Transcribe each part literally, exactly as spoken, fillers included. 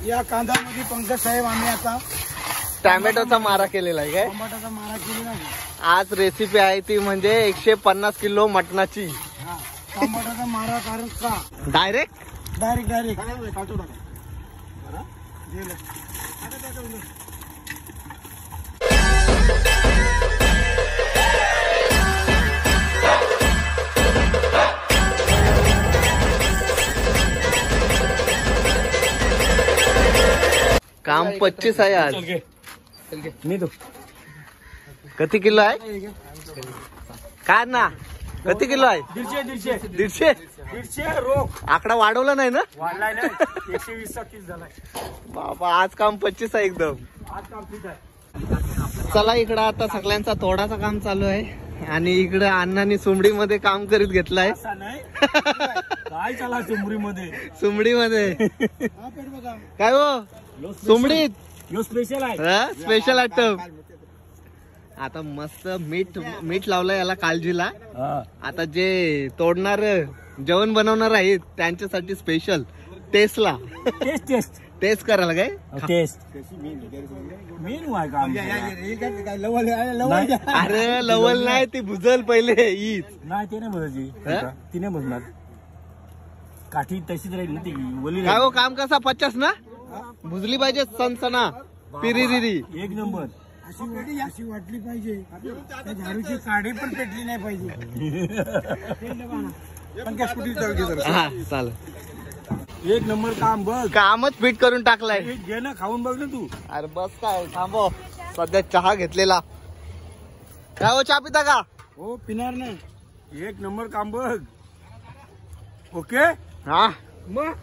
या कांद्यामध्ये पंकज साहेब आम्ही आता टॅमॅटोचा मारा केलेला आहे काय? टमाटाचा मारा केलेला आहे. आज रेसिपी आहे ती म्हणजे एकशे पन्नास किलो मटणाची. हा, टमाटाचा मारा कारण का डायरेक्ट डायरेक्ट डायरेक्ट काढतो टाका. गेलं. काम पच्चीस आहे आज. मी तो किती किलो आहे काय ना? किती किलो आहे? दीडशे दीडशे दीडशे दीडशे रोख आकडा वाढवला नाही ना? वाढलाय ना. एकशे वीस चा तीस झालाय. बाबा आज काम पच्चीस आहे एकदम. आज काम ठीक आहे. चला इकडं आता सगळ्यांचा तोडाचा काम चालू आहे आणि इकडे अण्णांनी सुमडी मध्ये काम करीत घेतलाय. असं नाही काय चाला सुमडी मध्ये सुमडी मध्ये काय हो सुमडीत स्पेशल आहे. Special item. आता मस्त मीठ मीठ लावलंय याला काळजीला. आता जे तोडणार जेवण बनवणार आहेत त्यांच्यासाठी स्पेशल टेस्टला टेस्ट टेस्ट टेस्ट करायला काय टेस्ट मेनू आहे का? अरे लवल नाही ती भुजल पहिले ईद नाही ते नाही भजायची. ती नाही भजणार. काठी तशीच राहील ना ती ओली. काय हो काम कसा पचास ना भुजली पाहिजे सनसना पिरिरिरी एक नंबर. अशी अशी वाटली पाहिजे. त्या झाडूची काडी पण पेटली नाही पाहिजे. हा चालेल. एक नंबर काम बघ. कामच फिट करून टाकलाय. घे ना खाऊन बघ ना तू. अरे बस काय थांबव. सध्या चहा घेतलेला. काय हो चहा पिता का? हो पिणार ना. एक नंबर काम बघ. ओके हा मग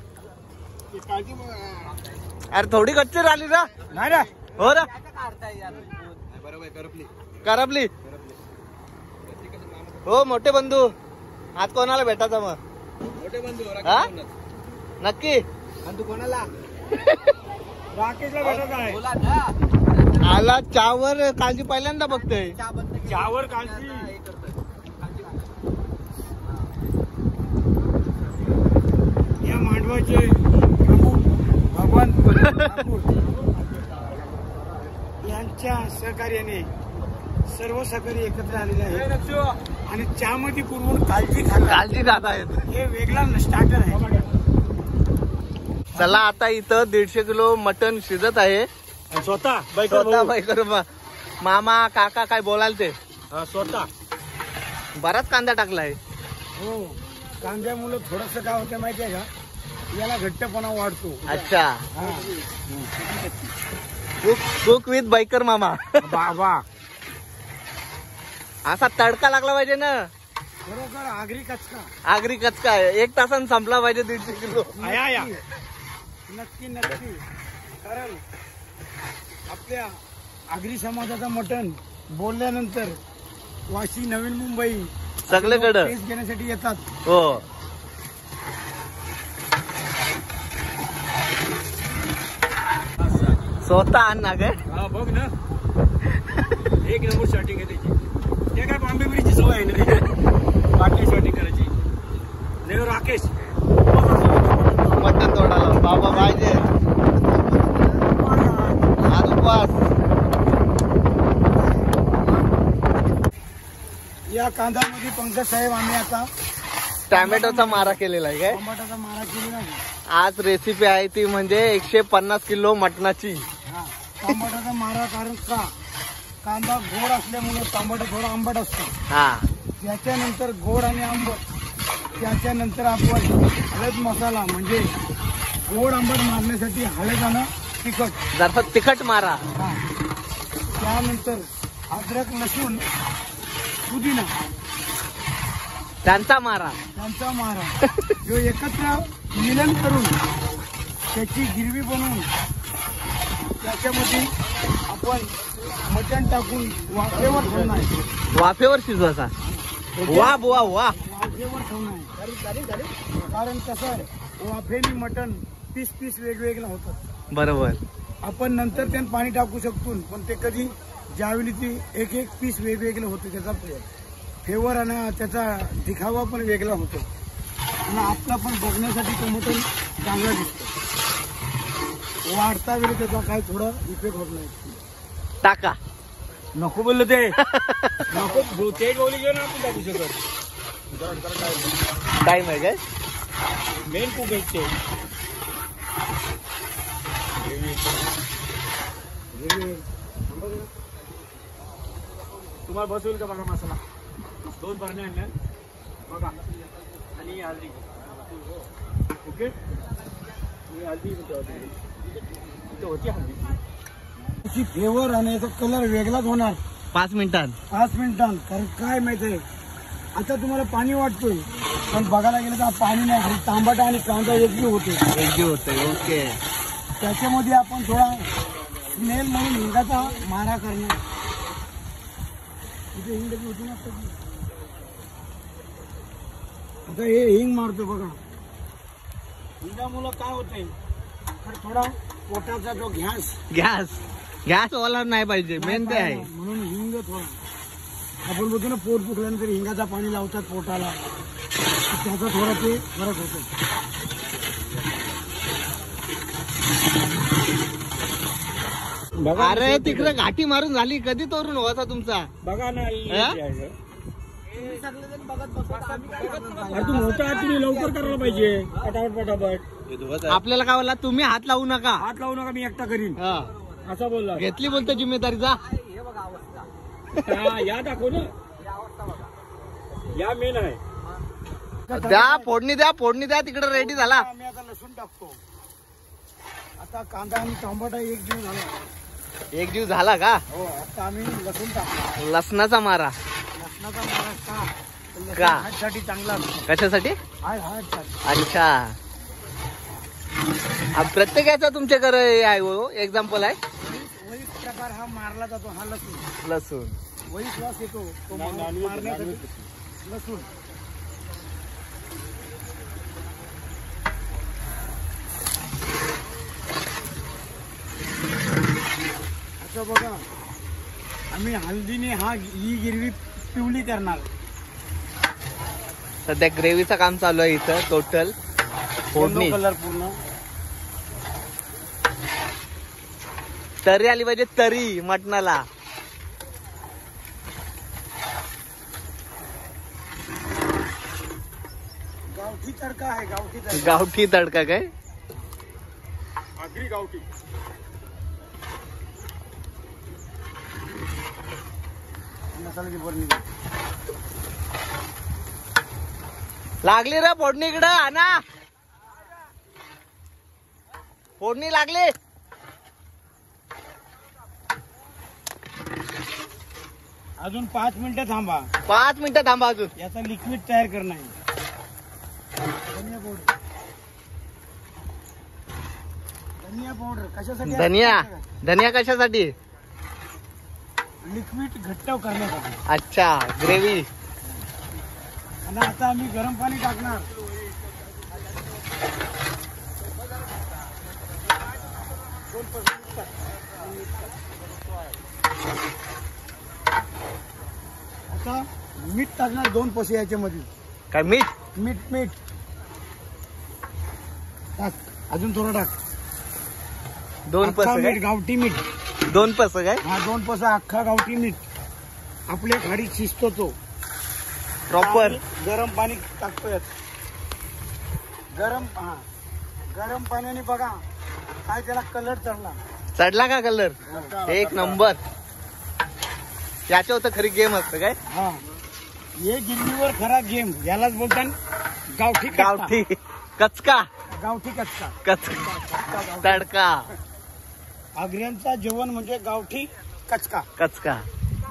अरे थोडी कच्ची राहिली ना. नाही रे हो ना करपली. हो मोठे बंधू आज कोणाला भेटायचा मग? मोठे बंधू हा नक्की. आणि तू कोणाला? राकेशला भेटत आहे. आला चहावर काळजी पहिल्यांदा बघतोय. चहावर काळजी. या मांडवाचे प्रमुख भगवान यांच्या सहकार्याने सर्व सहकारी एकत्र आलेले आहेत आणि चहामध्ये पूर्ण काळजी काळजी खात आहेत. हे वेगळा स्टार्टर आहे. चला आता इथं दीडशे किलो मटन शिजत आहे. स्वतः स्वतः बाईकर मामा काका काय बोलाल ते स्वतः बराच कांदा टाकलाय. हो कांद्यामुळे थोडस काय होतं माहिती आहे का? याला घट्टपणा वाढतो. अच्छा कुक कुक विथ बाईकर मामा. बाबा असा तडका लागला पाहिजे ना. बरोबर. आगरी कचका आगरी कचका एक तासानं संपला पाहिजे दीडशे किलो. नक्की नक्की. कारण आपल्या आगरी समाजाचा मटण बोलल्यानंतर वाशी नवीन मुंबई सगळीकडे टेस्ट घेण्यासाठी येतात. हो स्वतः आणणार काय? हा बघ ना. एक नंबर शॉटिंग आहे त्याची. ते काय बॉम्बे ब्रिजची सवय आहे ना त्याची. बाटली शॉटिंग करायची. नाही राकेश मटण तोडायला बाबा पाहिजे. आज उपवास. या कांद्यामध्ये पंकज साहेब आम्ही आता टॅमॅटोचा मारा केलेला आहे काय? टमाटाचा मारा केलेला आहे. आज रेसिपी आहे ती म्हणजे एकशे पन्नास किलो मटणाची. हा, टमाटाचा मारा कारण का कांदा गोड असल्यामुळे टमाटो थोडा आंबट असतो. हा त्याच्यानंतर गोड आणि आंबट. त्याच्यानंतर आपण हळद मसाला म्हणजे गोड आंबट मारण्यासाठी हळद आणि तिखट जरा तिखट मारा. हा. त्यानंतर अद्रक लसूण पुदिना त्यांचा मारा. त्यांचा मारा जो एकत्र मिलन करून त्याची गिरवी बनवून त्याच्यामध्ये आपण मटण टाकून वाफेवर ठेवणार. वाफेवर शिजवायचा. वा बुवा वा. वाफेवर ठेवणार. कारण कसं आहे वाफेनी मटण पीस पीस वेगवेगळं होतं. बरोबर. आपण नंतर त्यात पाणी टाकू शकतो पण ते कधी ज्यावेळी ती एक एक पीस वेगवेगळं होतं त्याचा फ्लेवर आणि त्याचा दिखावा पण वेगळा होतो आणि आपला पण बघण्यासाठी तो मटण चांगला दिसतो. वाढता वेळी त्याचा काय थोडा इफेक्ट होत नाही. टाका. नको बोललं ते नको ते गोळी घेऊन आपण टाकू शकत. टाइम आहे काय मेन खूप भेटते. तुम्हाला बसवेल का बघा मसाला. दोन भरणे आणल्या बघा आणि हळदी. ओके हळदी होती हळदी फ्लेवर आणि याचा कलर वेगळाच होणार पाच मिनिटात. पाच मिनिटांत. कारण काय माहित आहे आता तुम्हाला पाणी वाटतोय पण बघायला गेलं तर पाणी नाही खाली तांबट आणि कांदा एकजीव होते एकजीव होते. ओके. त्याच्यामध्ये आपण थोडा स्मेल म्हणून हिंगाचा मारा करणार. इथे हिंग होती ना आता हे हिंग मारतो बघा. हिंगामुळं काय होतंय तर थोडा पोटाचा जो गॅस गॅस गॅस वाला नाही पाहिजे मेन ते आहे. म्हणून हिंग थोडा आपण बोलतो ना पोट फुटल्यानंतर हिंगाचा पाणी लावतात पोटाला त्याचा थोडा ते फरक होतो. अरे तिकडे घाटी मारून झाली कधी तोरून व्हायचा तुमचा. बघा ना हा? तू मोठा तुम्ही लवकर करायला पाहिजे पटापट पटापट. आपल्याला काय बोलला तुम्ही हात लावू नका. हात लावू नका मी एकटा करीन हा. असं बोलला. घेतली बोलतो जिम्मेदारी जा. हा, या दाखव ना या मेन आहे. द्या फोडणी द्या फोडणी द्या तिकडे रेडी झाला. आम्ही आता लसूण टाकतो. आता कांदा आणि टमाटा एक जीव झाला. एक जीव झाला का. हो आता आम्ही लसूण टाकतो. लसणाचा मारा. लसणाचा मारा का का? हार्टसाठी चांगला असतो. कशासाठी. हाय हार्टसाठी. अच्छा हा प्रत्येकाचा तुमच्याकडे आहे हो एक्झाम्पल आहे. वही प्रकार हा मारला जातो. हा लसूण लसूण वही श्वास येतो तो मारण्यासाठी लसूण. आता बघा आम्ही हळदीने हा ही गिरवी पिवली करणार. सध्या ग्रेव्हीचं काम चालू आहे इथं टोटल. फोडणी कलर पूर्ण तरी आली पाहिजे तरी मटणाला. गावठी तडका आहे. गावठी तडका गावठी तडका काय आगरी गावठी. मसाल्याची फोडणी लागली रे फोडणी इकडं आणा. फोडणी लागली. अजून पाच मिनिटं थांबा. पाच मिनिटं थांबा अजून. याचा लिक्विड तयार करणं आहे. धनिया पावडर. धनिया पावडर कशासाठी. धनिया धनिया कशासाठी. लिक्विड घट्ट करण्यासाठी. अच्छा ग्रेव्ही. आणि आता आम्ही गरम पाणी टाकणार. आता मीठ टाकणार दोन पसे याच्यामध्ये. काय मीठ मीठ मीठ टाक. अजून थोडं टाक. दोन अख्खा पस मीठ काय गावठी मीठ. दोन पस काय हा दोन पसा अख्खा गावठी मीठ. आपल्या खाडीत शिजतो तो प्रॉपर. गरम पाणी टाकतोय. गरम हा गरम पाण्याने बघा काय त्याला कलर चढला. चढला का कलर. एक नंबर. याच्यावर तर खरी गेम असतं काय. हा हे गिरणीवर खरा गेम यालाच बोलतात गावठी कच्चा. गावठी कचका. गावठी कच्चा. कचका तडका. आग्र्यांचा जेवण म्हणजे गावठी कचका. कचका.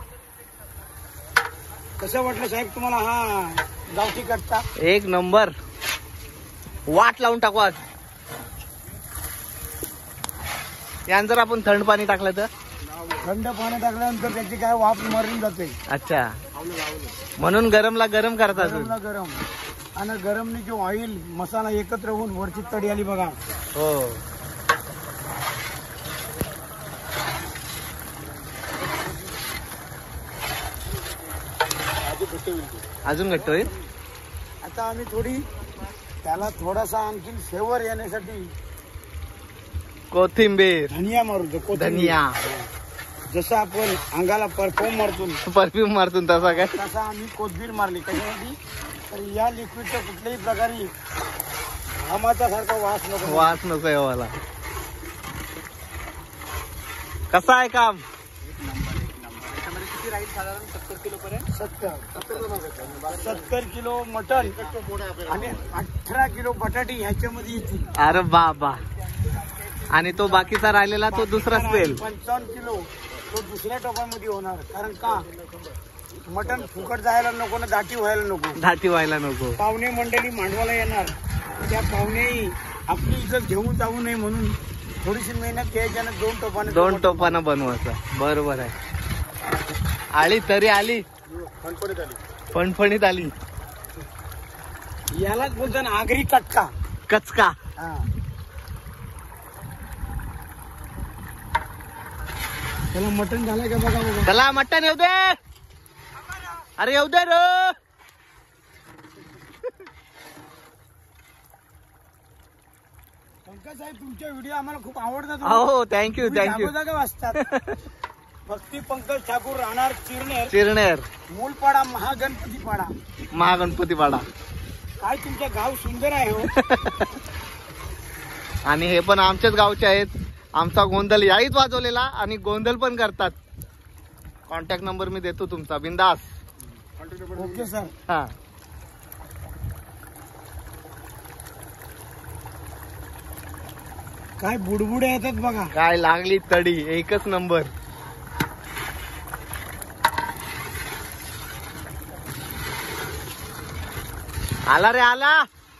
कसं वाटलं साहेब तुम्हाला हा गावठी कच्चा. एक नंबर. वाट लावून टाकू आज. यान जर आपण थंड पाणी टाकलं तर. थंड पाणी टाकल्यानंतर त्याची काय वाफ मरून जाते. अच्छा म्हणून गरमला गरम करतात. गरमला गरम आणि गरमने जो ऑइल मसाला एकत्र होऊन वरची तडी आली बघा. हो अजून घट्ट होईल. आता आम्ही थोडी त्याला थोडासा आणखी फ्लेवर येण्यासाठी कोथिंबीर, धनिया मारतो. कोथिंबीर. धनिया, जसं आपण अंगाला परफ्यूम मारतो परफ्यूम मारतून तसा काय तसा आम्ही कोथिंबीर मारली. कशासाठी? तर या लिक्विडचा कुठल्याही प्रकारे घामाचा सारखा वास नको. वास नको यावाला. कसं आहे काम? किती राहील साधारण? सत्तर किलो पर्यंत. सत्तर सत्तर किलो मटन आणि अठरा किलो बटाटे ह्याच्यामध्ये येतील. अरे बाबा. आणि तो बाकीचा राहिलेला तो दुसरा स्पेल पंचावन्न किलो तो दुसऱ्या टोपामध्ये होणार. कारण का? मटन फुकट जायला नको ना, दाटी व्हायला नको. दाटी व्हायला नको. पाहुणे मंडळी मांडवाला येणार, त्या पाहुणेही आपली इज्जत घेऊन जाऊ नये म्हणून थोडीशी मेहनत घ्यायची आणि दोन टोपाने दोन टोपानं बनवायचं. बरोबर आहे. आली तरी आली, फणफणीत आली. फणफणीत आली. यालाच बोलतात ना आगरी कटका. कचका. हा. त्याला मटण झालं का बघा बघा. चला मटण येऊ दे. अरे येऊ दे रो. पंकज साहेब तुमचे व्हिडिओ आम्हाला खूप आवडतात. हो थँक्यू थँक्यू. जागा वाचतात. भक्ती पंकज ठाकूर, राहणार चिरनेर, चिरनेर, मूलपाडा, महागणपती पाडा, महागणपती पाडा. काय तुमचं गाव सुंदर आहे हो. आणि हे पण आमच्याच गावचे आहेत. आमचा गोंधळ याहीच वाजवलेला आणि गोंधळ पण करतात. कॉन्टॅक्ट नंबर मी देतो तुमचा. बिंदास. Okay sir. हा. काय बुडबुडे येतात बघा. काय लागली तडी. एकच नंबर. आला रे आला.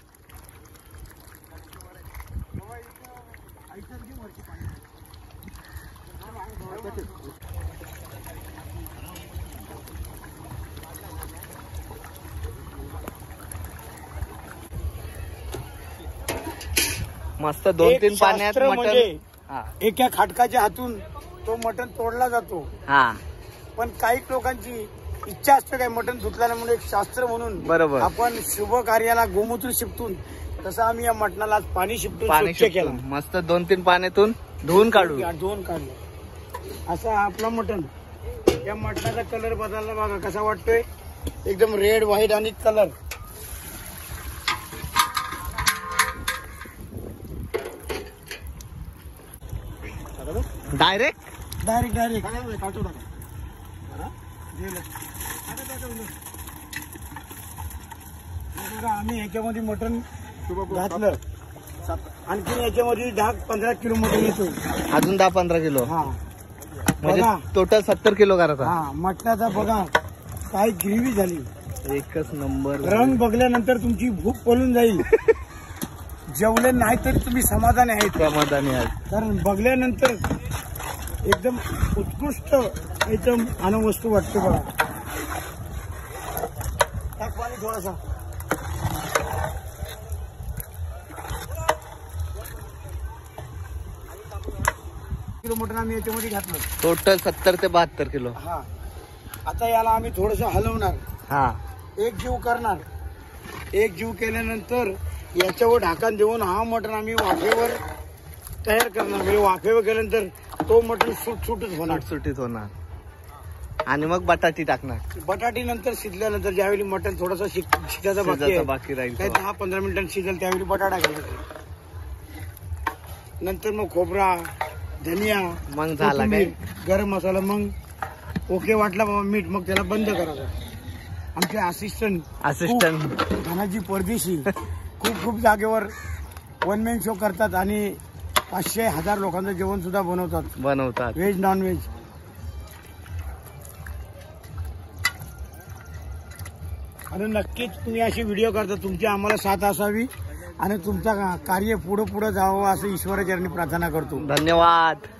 मस्त दोन एक तीन पाण्यात शास्त्र मटण. म्हणजे हा एका खाटकाच्या हातून तो मटण तोडला जातो. हा पण काही लोकांची इच्छा असते काय मटण धुतल्याने म्हणून एक शास्त्र म्हणून बरोबर. आपण शुभ कार्याला गोमूत्र शिपतून तसं आम्ही या मटणाला आज पाणी शिपटून पाणी स्वच्छ केलं. शिपटून मस्त दोन तीन पाण्यातून धुवून काढू. धुवून काढलं. असा आपला मटण. या मटणाचा कलर बदलला बघा कसा वाटतोय. एकदम रेड व्हाईट आणि कलर. डायरेक्ट डायरेक्ट डायरेक्ट आम्ही ह्याच्यामध्ये मटण घातलं. आणखी याच्यामध्ये दहा पंधरा किलो मटण येतो. अजून दहा पंधरा किलो. हा म्हणजे बघा. टोटल सत्तर किलो करायचा. हा मटणाचा बघा काय ग्रेव्ही झाली. एकच नंबर. रंग बघल्यानंतर तुमची भूक पळून जाईल. जेवले नाही तरी तुम्ही समाधानी आहेत. समाधानी आहे. कारण बघल्यानंतर एकदम उत्कृष्ट एकदम अन्न वस्तू वाटते बघा. टाक पाणी थोडासा. किलो मटण आम्ही याच्यामध्ये घातलं. टोटल सत्तर ते बहात्तर किलो. हा. आता याला आम्ही थोडस हलवणार. हा एक जीव करणार. एक जीव केल्यानंतर याच्यावर ढाकण देऊन हा मटण आम्ही वाफेवर तयार करणार. म्हणजे वाफेवर केल्यानंतर तो मटण सुटसुटीत होणार. सुटसुटीत होणार. आणि मग बटाटी टाकणार. बटाटी नंतर शिजल्यानंतर ज्यावेळी मटण थोडासा शिजायचा बाकी शिजायचा आहे, बाकी राहील. काही दहा पंधरा मिनिटांनी शिजेल त्यावेळी बटाटा घालायचा. नंतर मग खोबरा, धनिया, मग झाला काय कोथिंबीर, गरम मसाला. मग ओके वाटला बाबा मीठ, मग त्याला बंद करायचं. आमचे असिस्टंट असिस्टंट धनाजी परदेशी खूप खूप जागेवर वन मॅन शो करतात आणि पाचशे हजार लोकांचं जेवण सुद्धा बनवतात. बनवतात व्हेज नॉन व्हेज. आणि नक्कीच तुम्ही अशी व्हिडिओ करता. तुमची आम्हाला साथ असावी आणि तुमचा कार्य पुढं पुढं जावं असं ईश्वराचरणी प्रार्थना करतो. धन्यवाद.